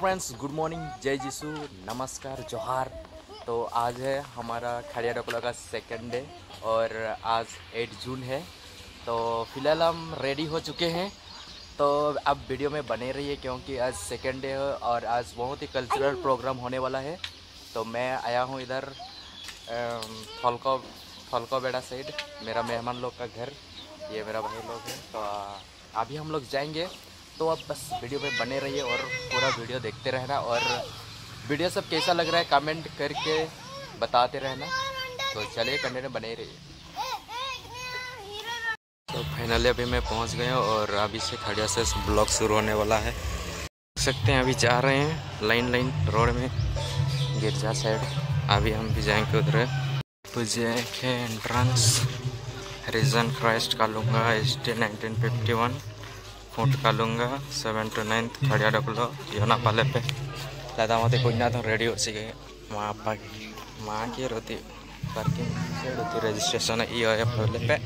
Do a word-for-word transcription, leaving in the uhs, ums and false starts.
Friends, good morning, जय जीसू, नमस्कार, जोहार। तो आज है हमारा खड़िया डोकला का सेकंड डे और आज आठ जून है। तो फिलहाल हम रेडी हो चुके हैं। तो अब वीडियो में बने रहिए क्योंकि आज सेकंड डे है और आज बहुत ही कल्चरल प्रोग्राम होने वाला है। तो मैं आया हूँ इधर फलको फलको बेड़ा साइड, मेरा मेहमान लोग का घर, ये मेरा भाई लोग है। तो अभी हम लोग जाएंगे। तो अब बस वीडियो में बने रहिए और पूरा वीडियो देखते रहना और वीडियो सब कैसा लग रहा है कमेंट करके बताते रहना। तो चलिए कंटिन्यू बने रहिए। तो फाइनली अभी मैं पहुंच गया और अभी से खड़िया से ब्लॉग शुरू होने वाला है। देख सकते हैं अभी जा रहे हैं लाइन लाइन रोड में गिरजा साइड। अभी हम भी जाएंगे उधर। पूजे के एंट्रेंस रीजन क्राइस्ट का लूँगा S T nineteen fifty one foot का लूँगा सेवन टू नाइन्थ खड़िया डोकलो योना पाले पे दादा मत कुछ तो रेडी हो गए माँ माँ की रोती पार्किंग से रोती रजिस्ट्रेशन ये पे।